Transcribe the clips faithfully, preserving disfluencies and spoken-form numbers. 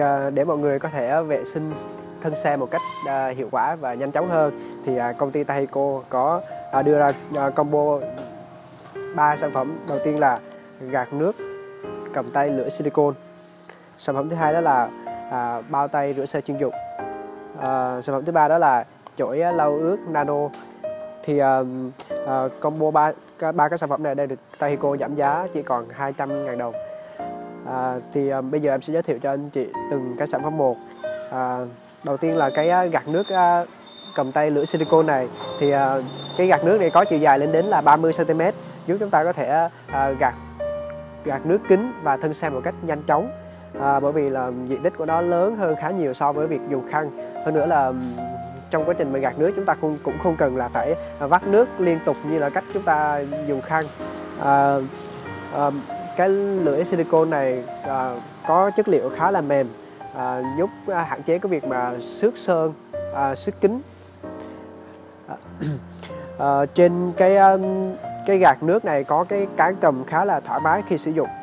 để mọi người có thể vệ sinh thân xe một cách uh, hiệu quả và nhanh chóng hơn thì uh, công ty Taheco có uh, đưa ra uh, combo ba sản phẩm. Đầu tiên là gạt nước cầm tay lưỡi silicone. Sản phẩm thứ hai đó là uh, bao tay rửa xe chuyên dụng. Uh, sản phẩm thứ ba đó là chổi lau ướt nano. Thì uh, uh, combo ba ba cái sản phẩm này đang được Taheco giảm giá chỉ còn hai trăm ngàn đồng. À, thì uh, bây giờ em sẽ giới thiệu cho anh chị từng cái sản phẩm một. À, đầu tiên là cái uh, gạt nước uh, cầm tay lưỡi silicone này. Thì uh, cái gạt nước này có chiều dài lên đến là ba mươi xăng ti mét, giúp chúng ta có thể uh, gạt gạt nước kính và thân xe một cách nhanh chóng. À, bởi vì là diện tích của nó lớn hơn khá nhiều so với việc dùng khăn. Hơn nữa là trong quá trình mà gạt nước chúng ta cũng cũng không cần là phải vắt nước liên tục như là cách chúng ta dùng khăn. À, à, cái lưỡi silicone này à, có chất liệu khá là mềm, à, giúp à, hạn chế cái việc mà xước sơn, à, xước kính. À, à, trên cái à, cái gạt nước này có cái cán cầm khá là thoải mái khi sử dụng.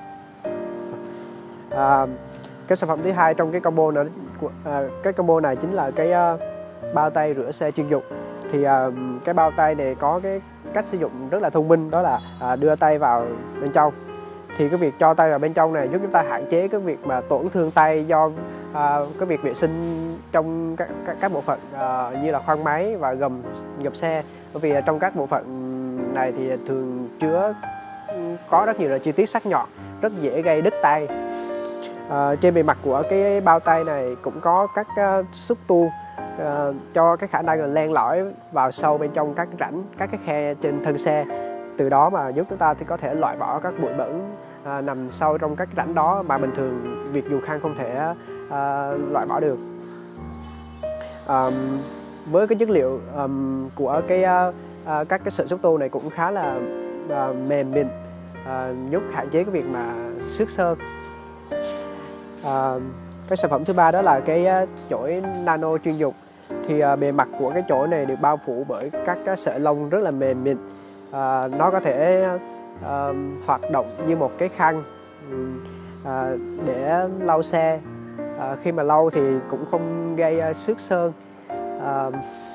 À, cái sản phẩm thứ hai trong cái combo này, à, cái combo này chính là cái à, bao tay rửa xe chuyên dụng. Thì à, cái bao tay này có cái cách sử dụng rất là thông minh, đó là à, đưa tay vào bên trong. Thì cái việc cho tay vào bên trong này giúp chúng ta hạn chế cái việc mà tổn thương tay do à, cái việc vệ sinh trong các các, các bộ phận à, như là khoang máy và gầm gầm xe. Bởi vì trong các bộ phận này thì thường chứa có rất nhiều là chi tiết sắc nhọn, rất dễ gây đứt tay. À, trên bề mặt của cái bao tay này cũng có các uh, xúc tu uh, cho cái khả năng là len lỏi vào sâu bên trong các rãnh, các cái khe trên thân xe. Từ đó mà giúp chúng ta thì có thể loại bỏ các bụi bẩn uh, nằm sâu trong các rãnh đó mà bình thường việc dùng khăn không thể uh, loại bỏ được. Um, với cái chất liệu um, của cái uh, uh, các cái sợi xúc tu này cũng khá là uh, mềm mịn, uh, giúp hạn chế cái việc mà xước sơn. À, cái sản phẩm thứ ba đó là cái chổi nano chuyên dụng. Thì à, bề mặt của cái chổi này được bao phủ bởi các cái sợi lông rất là mềm mịn. À, nó có thể à, hoạt động như một cái khăn à, để lau xe. À, khi mà lau thì cũng không gây à, xước sơn. À,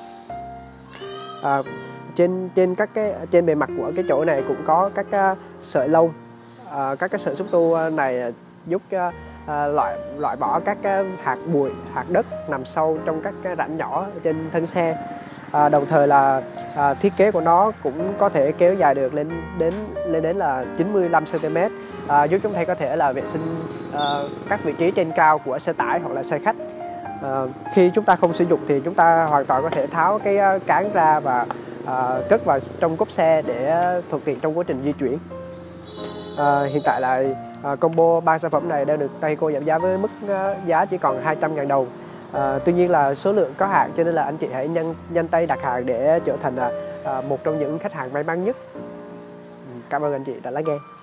à, trên trên các cái trên bề mặt của cái chổi này cũng có các à, sợi lông. À, các cái sợi xúc tu này giúp à, À, loại loại bỏ các cái hạt bụi, hạt đất nằm sâu trong các cái rãnh nhỏ trên thân xe. À, đồng thời là à, thiết kế của nó cũng có thể kéo dài được lên đến lên đến là chín mươi lăm xăng ti mét, à, giúp chúng ta có thể là vệ sinh à, các vị trí trên cao của xe tải hoặc là xe khách. À, khi chúng ta không sử dụng thì chúng ta hoàn toàn có thể tháo cái cán ra và à, cất vào trong cốp xe để thuận tiện trong quá trình di chuyển. À, hiện tại là à, combo ba sản phẩm này đang được Taheco giảm giá với mức à, giá chỉ còn hai trăm ngàn đồng. À, tuy nhiên là số lượng có hạn, cho nên là anh chị hãy nhanh nhanh tay đặt hàng để trở thành à, một trong những khách hàng may mắn nhất. Cảm ơn anh chị đã lắng nghe.